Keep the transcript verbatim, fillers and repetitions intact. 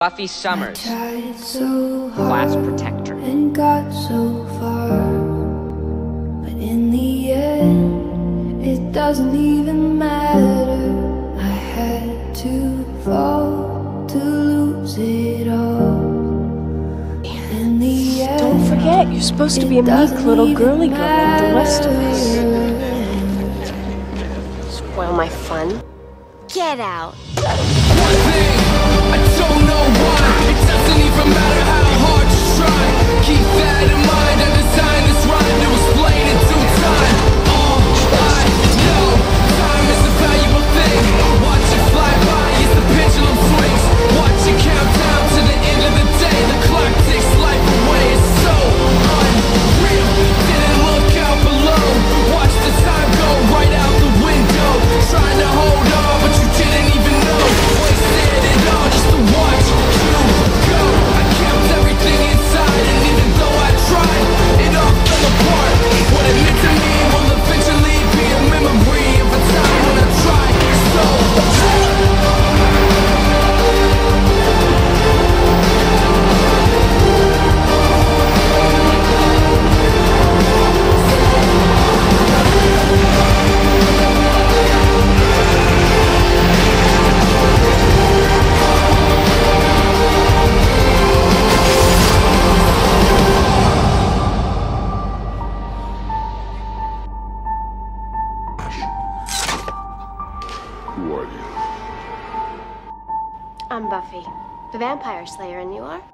Buffy Summers, tried so class hard protector. and got so far, but in the end, it doesn't even matter. I had to fall to lose it all. In the end, don't forget, you're supposed to be a meek little girly girl like the rest of us. Spoil my fun. Get out. One thing, I don't know why. It doesn't even matter how hard you try. Keep that in mind. I designed this rhyme to explain in due time. All I know, time is a valuable thing. Watch it fly by as the pendulum swings. Watch it count down to the end of the day. The clock takes life away. It's so unreal. Didn't look out below. Watch the time go right out the window. Trying to hold on, but you didn't even know. Wasted it all just to watch you go. I kept everything inside, and even though I tried, it all fell apart. What it meant to me will eventually be a memory of a time when I tried so hard. Who are you? I'm Buffy, the vampire slayer, and you are?